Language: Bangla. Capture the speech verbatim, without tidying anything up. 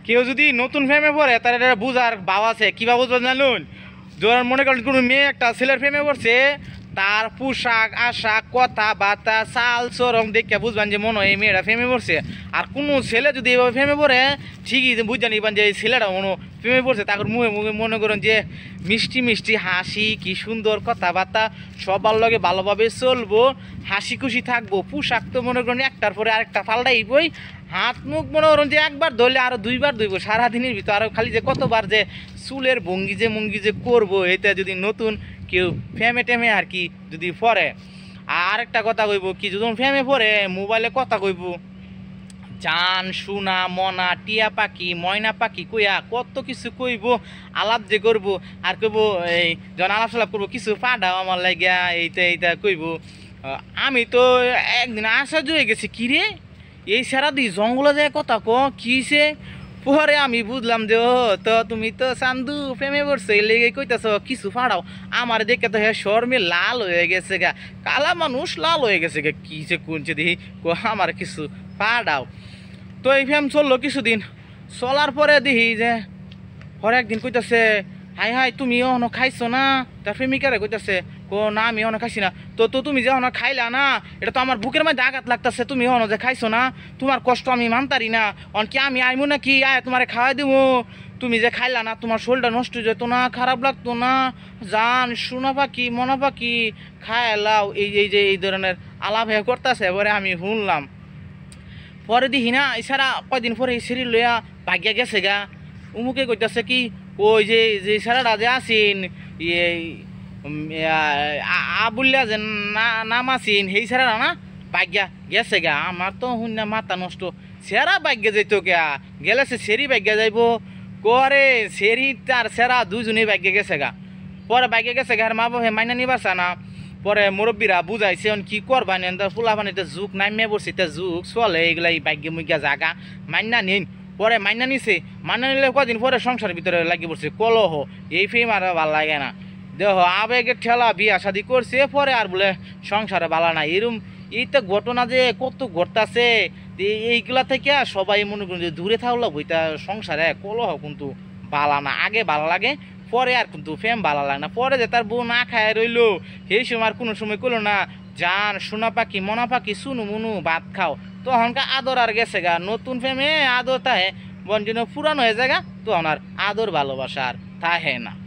কেউ যদি নতুন ফ্রেমে পড়ে তার এটা বুঝার ভাব আছে। কীভাবে বুঝবেন জানুন? ধরেন মনে করেন কোনো মেয়ে একটা ছেলের ফ্রেমে পড়ছে, তার পোশাক আশাক কথাবার্তা চাল চরম দেখে বুঝবেন যে মনে হয় এই মেয়েটা ফেমে পড়ছে। আর কোনো ছেলে যদি এভাবে ফেমে পড়ে ঠিকই বুঝতে নিবেন যে এই ছেলেটা মনে ফেমে পড়ছে। তারপর মুখে মুখে মনে করেন যে মিষ্টি মিষ্টি হাসি, কি সুন্দর কথাবার্তা, সবার লগে ভালোভাবে চলবো, হাসি খুশি থাকবো। পোশাক তো মনে করেন একটার পরে আরেকটা পাল্টাইবই। হাত মুখ মনে করেন যে একবার ধরলে আরও দুইবার ধরব সারাদিনের ভিতর। আরও খালি যে কতবার যে চুলের ভঙ্গি যে মঙ্গি যে করবো, এটা যদি নতুন কেউ ফ্যামে টেমে আর কি যদি পড়ে। আর একটা কথা কইব কি, যখন ফ্যামে পড়ে মোবাইলে কথা কইব জান সোনা মনা টিয়া পাখি ময়না পাখি কইয়া কত কিছু কইব, আলাপ যে করবো। আর কইব এই যখন আলাপ সালাপ করবো কিছু পাঠাও আমার লাগিয়া, এইটা এইটা কইব। আমি তো একদিন আশ্চর্য হয়ে গেছি, কিরে এই সারা দি জঙ্গলে যায় কথা ক কিছে। পরে আমি বুঝলাম যে ও তো তুমি তো চান্দু প্রেমে পড়ছো, এই লেগে কইতাছ কিছু ফাড়াও। আমার দেখে তো হ্যাঁ শর্মে লাল হয়ে গেছে গা, কালা মানুষ লাল হয়ে গেছে গা, কি যে কোনছে দেখি আমার কিছু ফাড়াও। তো এই ফ্যাম চললো কিছুদিন, চলার পরে দেখি যে হরে একদিন কইতাছে হাই হাই তুমি এখনো খাইছো না? তার প্রেমিকারে কইতাছে কো না আমি এখনো খাইছি না। তো তো তুমি যে এখনো খাইলা না, এটা তো আমার বুকের মধ্যে আঘাত লাগতেছে, তুমি এখনো যে খাইছো না, তোমার কষ্ট আমি মানতারি না। অনকি আমি আইমু নাকি আয় তোমারে খাওয়াই দেবো, তুমি যে খাইলা না তোমার শরীরটা নষ্ট হয়ে যেত না, খারাপ লাগতো না? জান সোনা পাখি মনা পাখি খাইলাও, এই এই যে এই ধরনের আলাপ হয়ে করতেছে। এবারে আমি শুনলাম, পরে দেখি না এছাড়া কয়দিন পরে এই শরীর লইয়া ভাগ্যা গেছে গা। উমুকে কইতাছে কি ওই যে যে সারাটা যে আসিন আবুল্লা যে নাম আসিন সেই সারা না ভাগ্যা গেছে গা। আমার তো শুন মাথা নষ্ট, সেরা ভাগ্যা যাইত গা, গেলে সে সেরি ভাগ্যা যাইব করে, সেরি তার সেরা দুজনেই ভাগ্যা গেছে গা। পরে ভাগ্যা গেছে গা, আর মা বাবা মাইনা নিবারছে না। পরে মুরব্বীরা বুঝাইছে কি করবা নেন, ফুলা পানি যুগ নামিয়ে পড়ছে, যুগ চলে এগুলা এই ভাগ্য মুগ্যা জাগা মাইনা নিন। পরে মাইনা নিছে, মাইনা নিলে কদিন পরে সংসারের ভিতরে লাগিয়ে পড়ছে কলহ, এই ফেম আর ভাল লাগে না। দেহ আবেগের ঠেলা বিয়া শাদি করছে, পরে আর বলে সংসারে ভালো না। এরম এইটা ঘটনা যে কত ঘটতাছে, এইগুলা থেকে সবাই মনে করেন যে দূরে থাকলো বইটা সংসারে কলহ কিন্তু ভালো না। আগে ভালো লাগে, পরে আর কিন্তু ফেম ভালো লাগে না। পরে যে তার বউ না খায় রইলো, সেই সময় আর কোনো সময় করলো না জান সোনা পাখি মনা পাখি শুনু মুনু ভাত খাও, তখনকার আদর আর গেছে গা। নতুন ফেমে আদর তাহে বঞ্জন পুরানো হয়ে যায় গা, তখন আর আদর ভালোবাসা আর তাহে না।